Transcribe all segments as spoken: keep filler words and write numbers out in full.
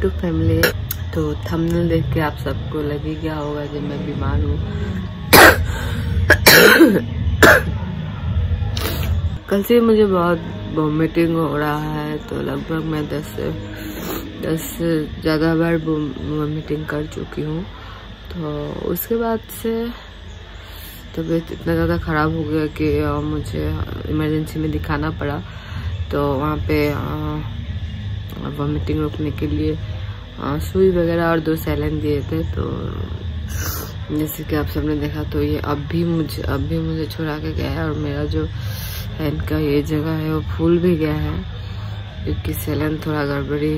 YouTube family. तो thumbnail देख के आप सबको लगी क्या होगा जब मैं बीमार हूँ। कल से मुझे बहुत वॉमिटिंग हो रहा है, तो लगभग मैं दस से दस से ज़्यादा बार वॉमिटिंग कर चुकी हूँ। तो उसके बाद से तबीयत इतना ज़्यादा ख़राब हो गया कि मुझे इमरजेंसी में दिखाना पड़ा। तो वहाँ पे वॉमिटिंग रोकने के लिए सुई वगैरह और दो सैलाइन दिए थे। तो जैसे कि आप सबने देखा, तो ये अब भी मुझे अब भी मुझे छुड़ा के गया है और मेरा जो हैंड का ये जगह है वो फूल भी गया है, क्योंकि सैलाइन थोड़ा गड़बड़ी।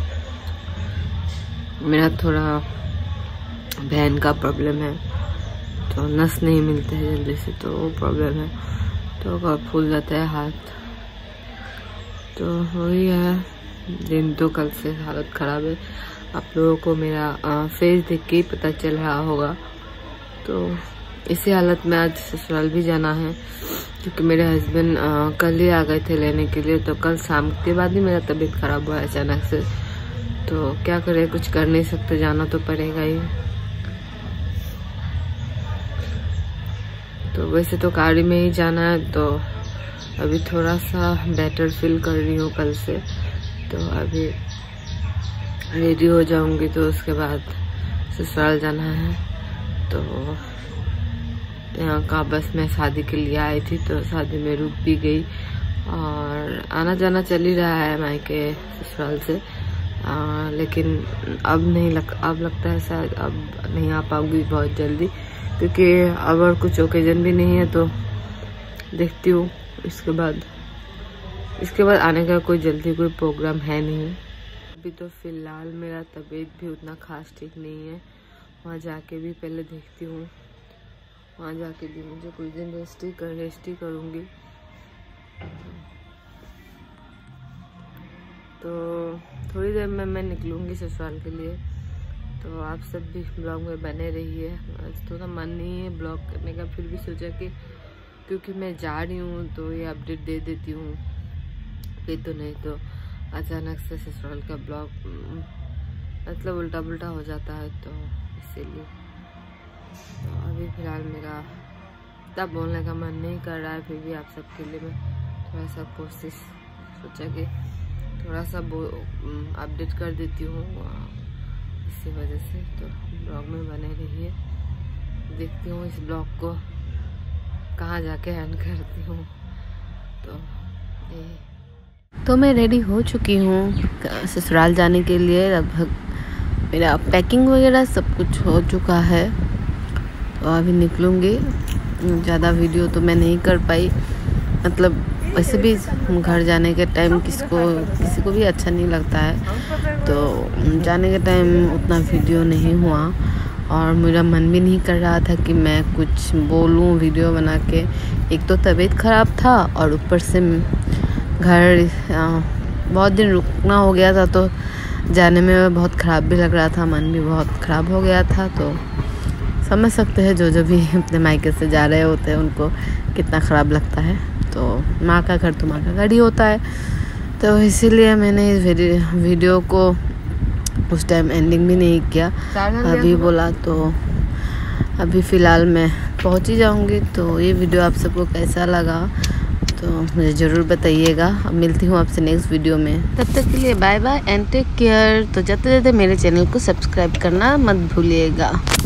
मेरा थोड़ा बहन का प्रॉब्लम है, तो नस नहीं मिलते हैं जल्दी से, तो वो प्रॉब्लम है, तो फूल जाता है हाथ। तो वही है, दिन तो कल से हालत ख़राब है। आप लोगों को मेरा आ, फेस देख के ही पता चल रहा होगा। तो इसी हालत में आज ससुराल भी जाना है, क्योंकि मेरे हस्बैंड कल ही आ गए थे लेने के लिए। तो कल शाम के बाद ही मेरा तबीयत ख़राब हुआ अचानक से। तो क्या करें, कुछ कर नहीं सकते, जाना तो पड़ेगा ही। तो वैसे तो गाड़ी में ही जाना है, तो अभी थोड़ा सा बेटर फील कर रही हूँ कल से। तो अभी रेडी हो जाऊंगी, तो उसके बाद ससुराल जाना है। तो यहाँ का बस मैं शादी के लिए आई थी, तो शादी में रुक भी गई और आना जाना चल ही रहा है मायके ससुराल से। आ, लेकिन अब नहीं लग अब लगता है शायद अब नहीं आ पाऊंगी बहुत जल्दी, क्योंकि अब और कुछ ओकेजन भी नहीं है। तो देखती हूँ इसके बाद इसके बाद आने का कोई जल्दी कोई प्रोग्राम है नहीं। अभी तो फिलहाल मेरा तबीयत भी उतना खास ठीक नहीं है। वहाँ जाके भी पहले देखती हूँ, वहाँ जाके भी मुझे कुछ दिन रेस्ट ही कर रेस्ट ही करूँगी। तो थोड़ी देर में मैं निकलूँगी ससुराल के लिए। तो आप सब भी ब्लॉग में बने रहिए। आज थोड़ा मन नहीं है ब्लॉग करने का, फिर भी सोचा कि क्योंकि मैं जा रही हूँ तो ये अपडेट दे देती हूँ, फिर तो नहीं तो अचानक से ससुराल का ब्लॉग मतलब उल्टा पुल्टा हो जाता है, तो इसीलिए। तो अभी फ़िलहाल मेरा तब बोलने का मन नहीं कर रहा है, फिर भी आप सबके लिए मैं थोड़ा सा कोशिश सोचा कि थोड़ा सा वो अपडेट कर देती हूँ इसी वजह से। तो ब्लॉग में बने रहिए। देखती हूँ इस ब्लॉग को कहाँ जाके एंड करती हूँ। तो ये तो मैं रेडी हो चुकी हूँ ससुराल जाने के लिए। लगभग मेरा पैकिंग वगैरह सब कुछ हो चुका है। तो अभी निकलूँगी। ज़्यादा वीडियो तो मैं नहीं कर पाई, मतलब वैसे भी घर जाने के टाइम किसको किसी को भी अच्छा नहीं लगता है। तो जाने के टाइम उतना वीडियो नहीं हुआ और मेरा मन भी नहीं कर रहा था कि मैं कुछ बोलूं वीडियो बना के। एक तो तबीयत ख़राब था और ऊपर से घर बहुत दिन रुकना हो गया था, तो जाने में बहुत ख़राब भी लग रहा था, मन भी बहुत ख़राब हो गया था। तो समझ सकते हैं जो जो भी अपने मायके से जा रहे होते हैं उनको कितना ख़राब लगता है। तो माँ का घर तो माँ का घर ही होता है। तो इसीलिए मैंने इस वीडियो को उस टाइम एंडिंग भी नहीं किया, अभी बोला। तो अभी फ़िलहाल मैं पहुँच ही जाऊँगी। तो ये वीडियो आप सबको कैसा लगा तो मुझे ज़रूर बताइएगा। अब मिलती हूँ आपसे नेक्स्ट वीडियो में, तब तक के लिए bye bye and take care. तो जाते जाते मेरे चैनल को सब्सक्राइब करना मत भूलिएगा।